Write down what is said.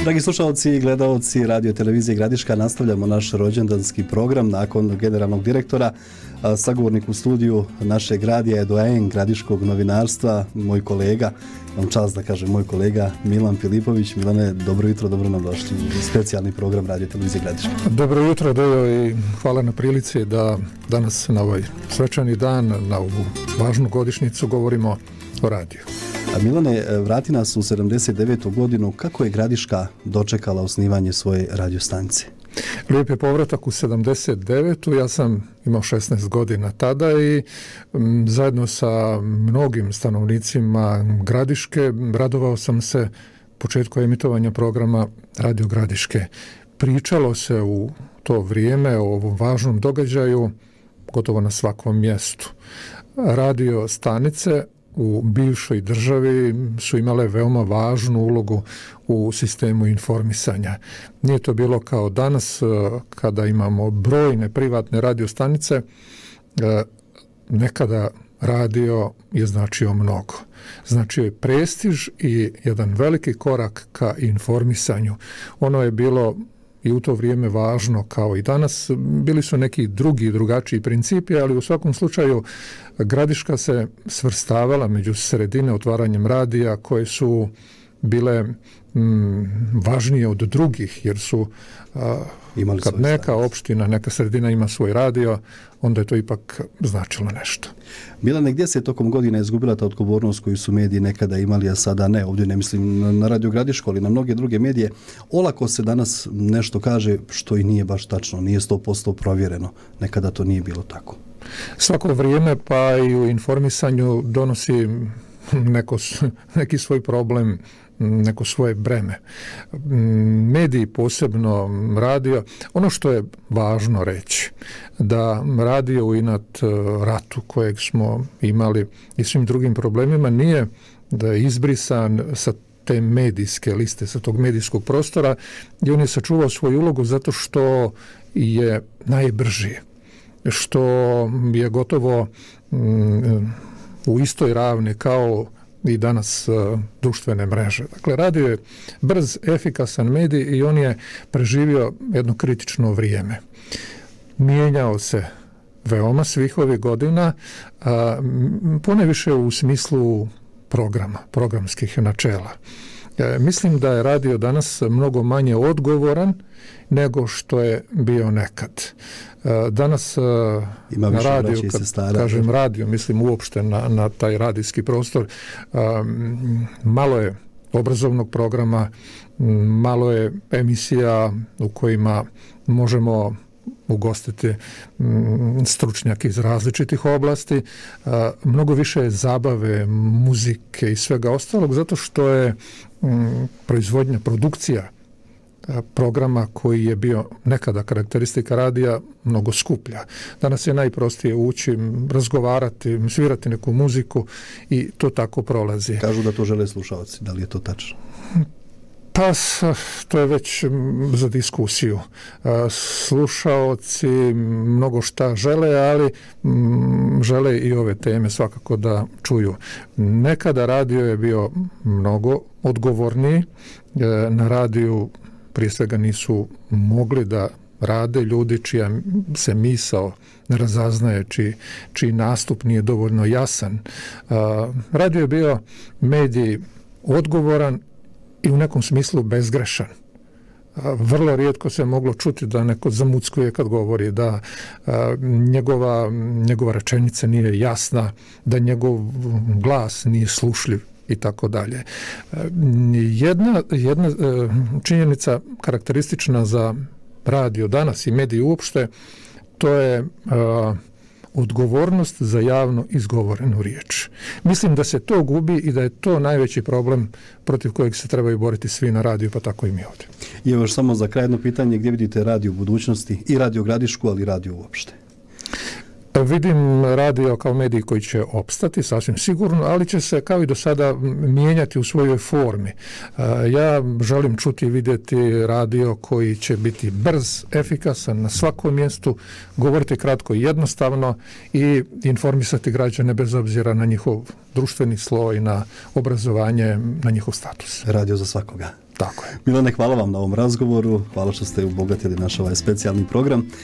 Dragi slušalci i gledalci Radio Televizije Gradiška, nastavljamo naš rođendanski program nakon generalnog direktora. Sagovornik u studiju našeg radija je doajen gradiškog novinarstva, moj kolega, imam čast da kažem moj kolega Milan Filipović. Milane, dobro jutro, dobro nam došli u specijalni program Radio Televizije Gradiška. Dobro jutro, Dejo, i hvala na prilici da danas na ovaj svečani dan, na ovu važnu godišnjicu govorimo o radiju. A Milane, vrati nas u 79. godinu. Kako je Gradiška dočekala osnivanje svoje radiostanice? Lijep je povratak u 79. Ja sam imao 16 godina tada i zajedno sa mnogim stanovnicima Gradiške radovao sam se početku emitovanja programa Radio Gradiške. Pričalo se u to vrijeme o ovom važnom događaju gotovo na svakom mjestu. Radio stanice u bivšoj državi su imale veoma važnu ulogu u sistemu informisanja. Nije to bilo kao danas kada imamo brojne privatne radiostanice. Nekada radio je značio mnogo. Značio je prestiž i jedan veliki korak ka informisanju. Ono je bilo i u to vrijeme važno kao i danas. Bili su neki drugačiji principi, ali u svakom slučaju Gradiška se svrstavala među sredine otvaranjem radija koje su bile važnije od drugih, jer su kad neka opština, neka sredina ima svoj radio, onda je to ipak značilo nešto. Milane, gdje se tokom godina izgubila ta odgovornost koju su mediji nekada imali, a sada ne? Ovdje ne mislim na Radio Gradišku, ali na mnoge druge medije. Olako se danas nešto kaže što i nije baš tačno, nije 100% provjereno. Nekada to nije bilo tako. Svako vrijeme pa i u informisanju donosi neki svoj problem, neko svoje breme. Mediji, posebno radio, ono što je važno reći, da radio u inat ratu kojeg smo imali i svim drugim problemima nije da je izbrisan sa te medijske liste, sa tog medijskog prostora, i on je sačuvao svoju ulogu zato što je najbrži, što je gotovo u istoj ravni kao i danas društvene mreže. Dakle, radio je brz, efikasan medij i on je preživio jedno kritično vrijeme. Mijenjao se veoma svih ovih godina, poneviše u smislu programskih načela. Mislim da je radio danas mnogo manje odgovoran nego što je bio nekad. Danas ima na radiju, kad kažem radio, mislim uopšte na taj radijski prostor, malo je obrazovnog programa, malo je emisija u kojima možemo ugostiti stručnjake iz različitih oblasti, mnogo više je zabave, muzike i svega ostalog, zato što je proizvodnja, produkcija programa koji je bio nekada karakteristika radija mnogo skuplja. Danas je najprostije ući, razgovarati, svirati neku muziku i to tako prolazi. Kažu da to žele slušalci, da li je to tačno? Pa, to je već za diskusiju. Slušaoci mnogo šta žele, ali žele i ove teme svakako da čuju. Nekada radio je bio mnogo odgovorniji. Na radiju prije svega nisu mogli da rade ljudi čija se misao ne razaznaje, čiji nastup nije dovoljno jasan. Radio je bio medij odgovoran i u nekom smislu bezgrešan. Vrlo rijetko se moglo čuti da neko zamuckuje kad govori, da njegova rečenica nije jasna, da njegov glas nije slušljiv i tako dalje. Jedna činjenica karakteristična za radio danas i mediji uopšte, to je odgovornost za javno izgovorenu riječ. Mislim da se to gubi i da je to najveći problem protiv kojeg se trebaju boriti svi na radiju, pa tako i mi ovdje. I još samo za kraj jedno pitanje, gdje vidite radio u budućnosti, i Radio Gradišku, ali i radio uopšte? Vidim radio kao medij koji će opstati, sasvim sigurno, ali će se kao i do sada mijenjati u svojoj formi. Ja želim čuti i vidjeti radio koji će biti brz, efikasan na svakom mjestu, govoriti kratko i jednostavno i informisati građane bez obzira na njihov društveni sloj, na obrazovanje, na njihov status. Radio za svakoga. Tako je. Milane, hvala vam na ovom razgovoru, hvala što ste obogatili naš ovaj specijalni program.